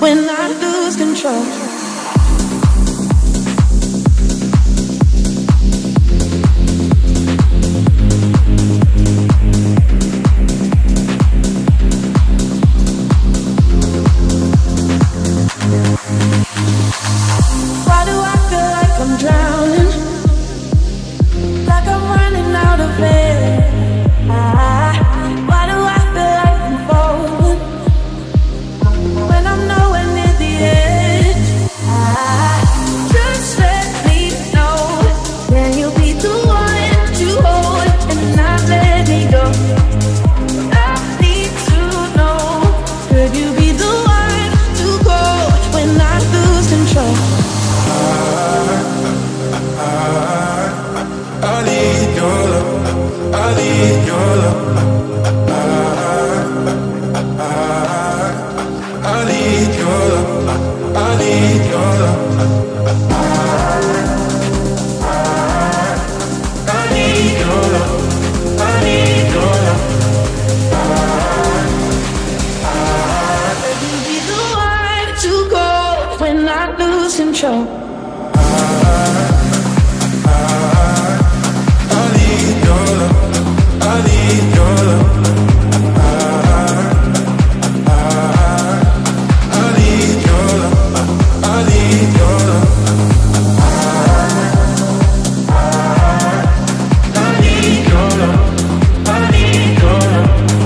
when I lose control. Why do I feel like I'm drowning? Like I'm running out of air. Why do I feel like I'm falling when I'm nowhere near the edge? Just let me know. Can you be the one to hold and not let me go? I need to know. Could you be the one to go when I lose control? I need your love. I need your love. I need your love. I need your love. I need your love. I need your love. Could you be the one to go when I lose control? I need your love. I need your love. I need your love. I need your love. I need your love. I need your love.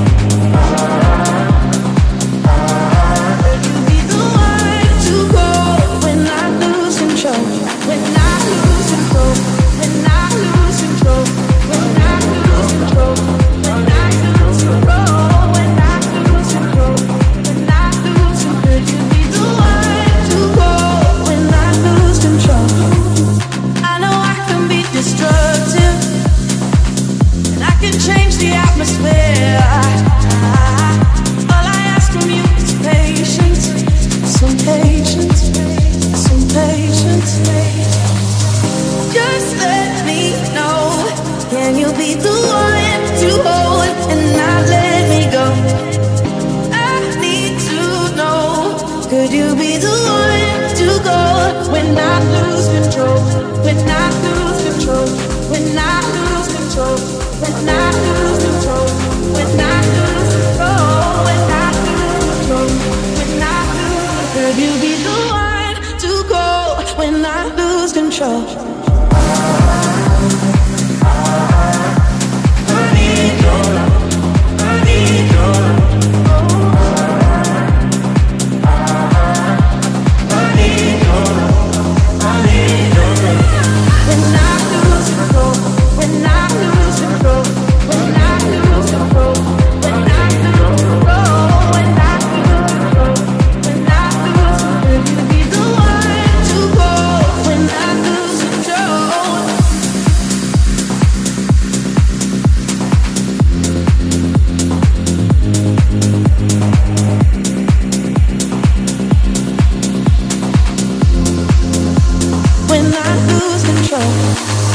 Could you be the one to go when I lose control? When I lose control? When I lose control? When I lose control? When I lose control? When I lose control? When I lose control? Could you be the one to go when I lose control? I know I can be destructive, and I can change the atmosphere. All I ask from you is patience, some patience, some patience. Just let me know. Can you be the one to hold and not let me go? I need to know. Could you be the one to go when I lose control? When I lose control? When I lose control? When I lose control? When I lose control? When I lose control? When I lose, could you be the one to go when I lose control? I need your love. I need your love. I need your love. I need your love. When I lose control, when I lose control, when I lose control, when I lose control, when I lose control, when I lose control, could you be the one to go when I lose control? When I lose control.